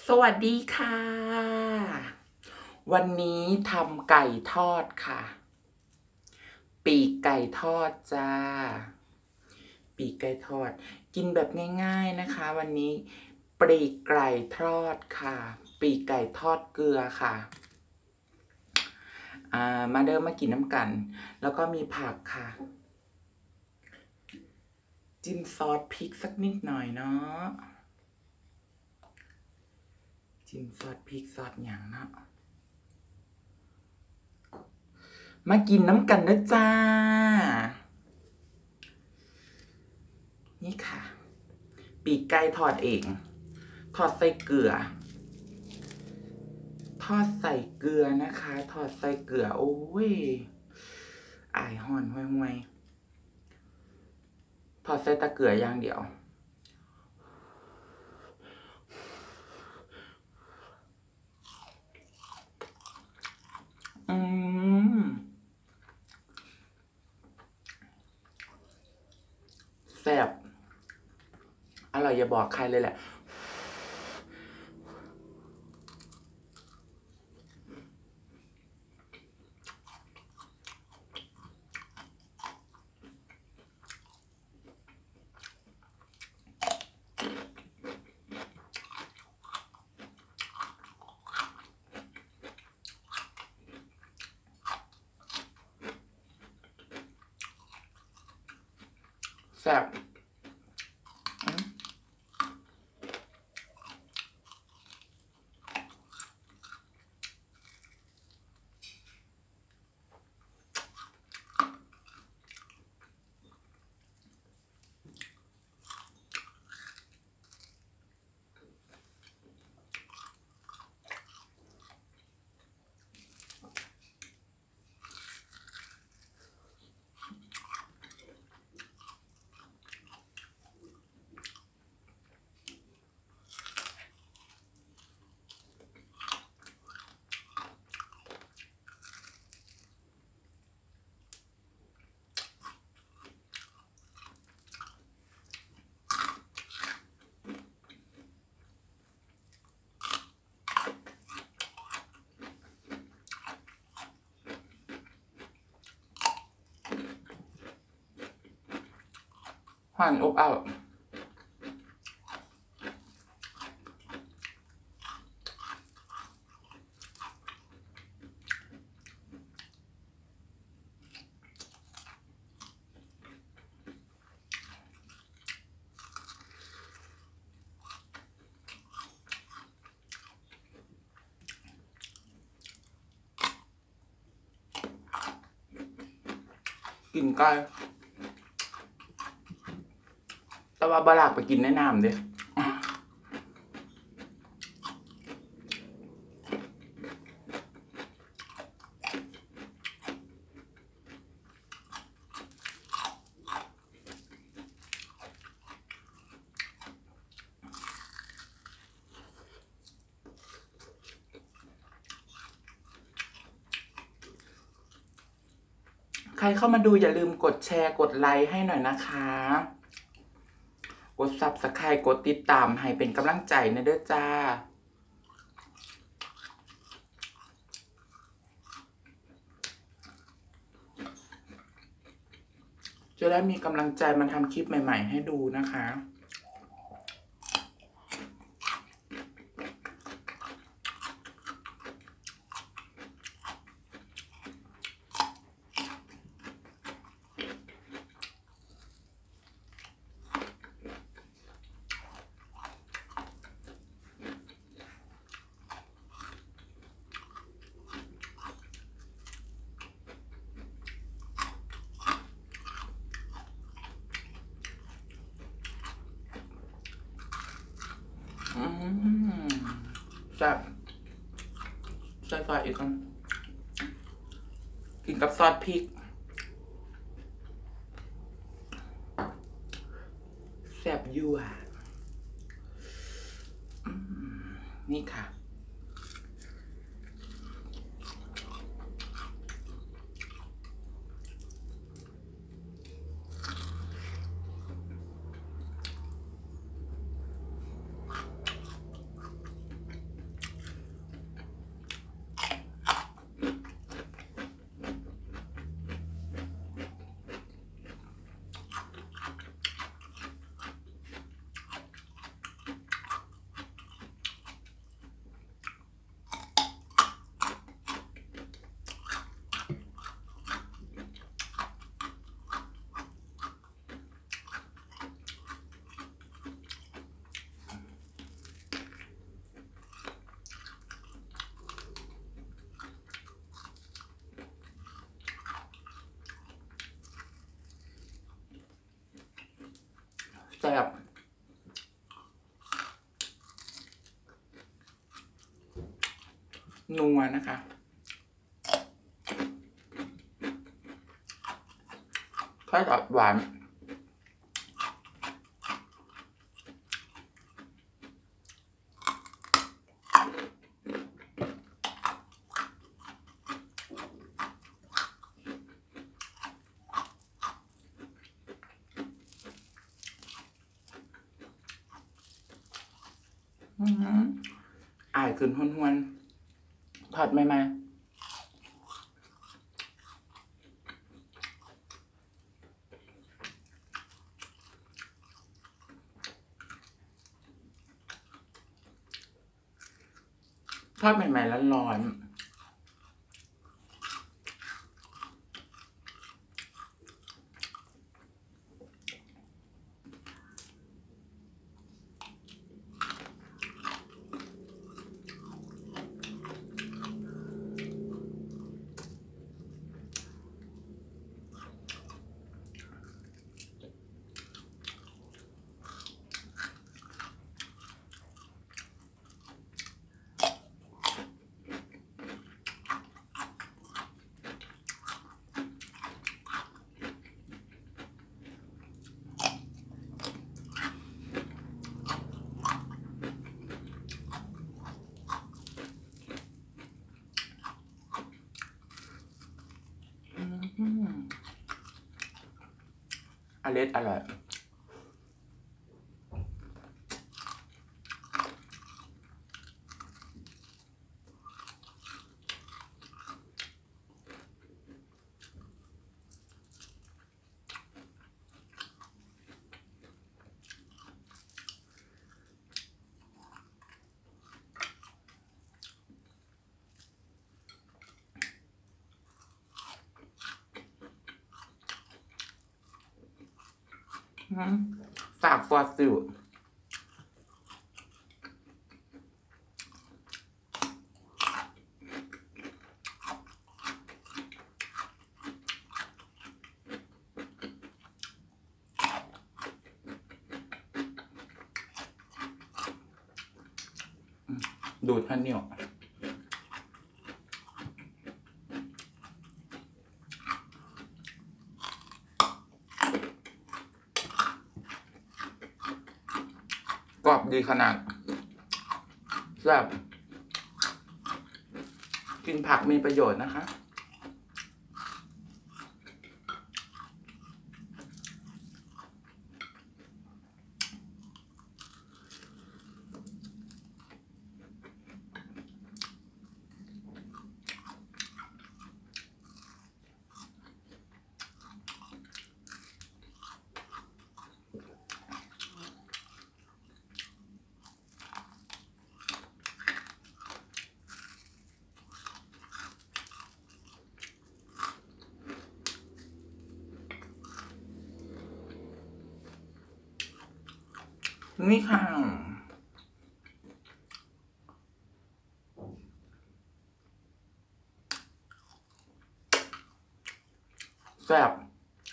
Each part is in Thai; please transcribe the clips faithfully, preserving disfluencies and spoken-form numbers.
สวัสดีค่ะวันนี้ทำไก่ทอดค่ะปีกไก่ทอดจ้าปีกไก่ทอดกินแบบง่ายๆนะคะวันนี้ปีกไก่ทอดค่ะปีกไก่ทอดเกลือค่ะอ่ามาเดิมมากินน้ำกันแล้วก็มีผักค่ะจิ้มซอสพริกสักนิดหน่อยเนาะจิ้มซอสพริกซอสอย่างเนาะมากินน้ำกันนะจ้านี่ค่ะปีกไก่ทอดเองทอดใส่เกลือทอดใส่เกลือนะคะทอดใส่เกลือโอ้ยอายห่อนห่วยๆทอดใส่ตะเกลืออย่างเดียวอืมแซ่บอร่อยอย่าบอกใครเลยแหละแซ่บหวานอบอ้าวกินไก่แต่ว่าบลากไปกินในน้ำเด้ใครเข้ามาดูอย่าลืมกดแชร์กดไลค์ให้หน่อยนะคะกดซับสไครบ์กดติดตามให้เป็นกำลังใจนะเด้อจ้าจะได้มีกำลังใจมาทำคลิปใหม่ๆให้ดูนะคะอืมแซ่บใส่ซอสอีกคนกินกับซอสพริกแซ่บยั่วนี่ค่ะนัวนะคะทอดหวานอายขึ้นห้วนๆทอดไม่มาทอดใหม่ๆแล้วร้อนอร่อยอร่อยฝากฟอสซิลดูดพันเหนียวกรอบดีขนาดแซ่บกินผักมีประโยชน์นะคะนี่ค่ะแซ่บ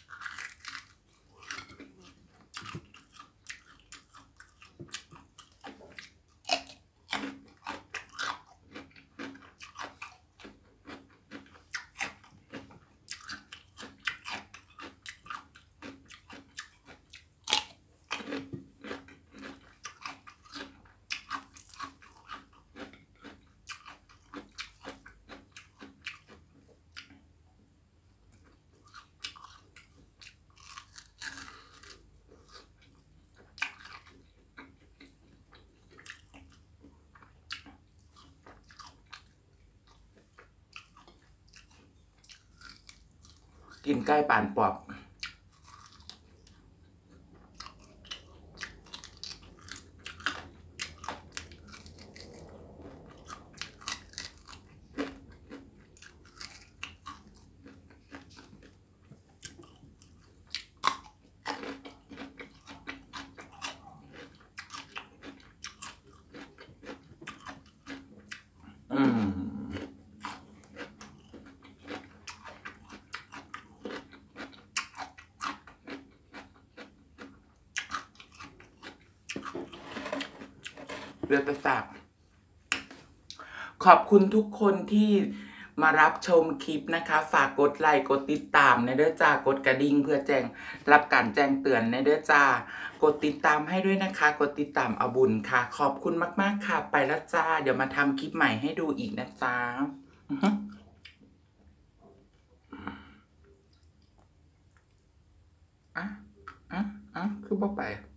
กินใกล้ป่านปอบอืมเลือดประสาทขอบคุณทุกคนที่มารับชมคลิปนะคะ ฝากกดไลค์กดติดตามในเด้อจ้ากดกระดิ่งเพื่อแจ้งรับการแจ้งเตือนในเด้อจ้ากดติดตามให้ด้วยนะคะ กดติดตามเอาบุญค่ะ ขอบคุณมากๆค่ะไปแล้วจ้าเดี๋ยวมาทำคลิปใหม่ให้ดูอีกนะจ้าอ่ะอ่ะอ่ะคือบ่ไป